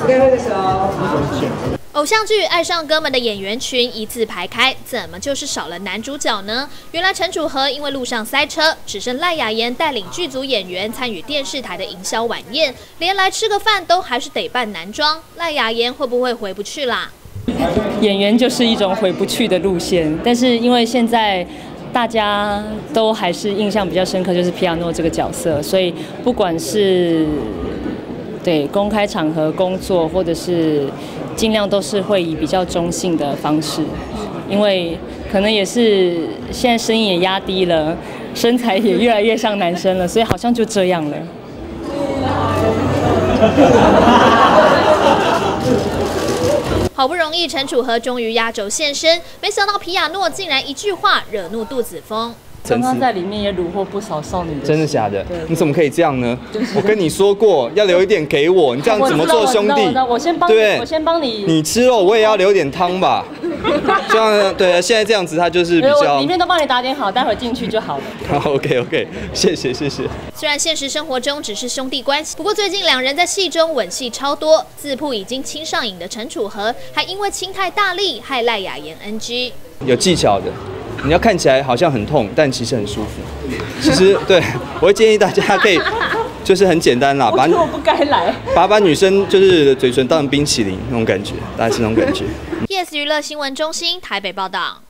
该挥个手。好。 偶像剧《爱上哥们》的演员群一字排开，怎么就是少了男主角呢？原来陈楚河因为路上塞车，只剩赖雅妍带领剧组演员参与电视台的营销晚宴，连来吃个饭都还是得扮男装。赖雅妍会不会回不去啦？ 演员就是一种回不去的路线，但是因为现在大家都还是印象比较深刻，就是皮亚诺这个角色，所以不管是对公开场合工作，或者是尽量都是会以比较中性的方式，因为可能也是现在声音也压低了，身材也越来越像男生了，所以好像就这样了。 好不容易陈楚河终于压轴现身，没想到皮亚诺竟然一句话惹怒杜子峰。 刚刚在里面也虏获不少少女的。 真的假的？你怎么可以这样呢？我跟你说过要留一点给我，你这样怎么做兄弟？ 我先帮你，我先帮你。 你吃肉，我也要留点汤吧。这样对，现在这样子他就是比较。 里面都帮你打点好，待会进去就好了。 好 ，OK， 谢谢。 虽然现实生活中只是兄弟关系，不过最近两人在戏中吻戏超多，自曝已经亲上瘾的陈楚河，还因为亲太大力害赖雅妍 NG。有技巧的。你要看起来好像很痛，但其实很舒服。其实对，我会建议大家可以，就是很简单啦， 我觉得我不该来， 把女生就是嘴唇当成冰淇淋那种感觉，大概是那种感觉。 YES 娱乐新闻中心台北报道。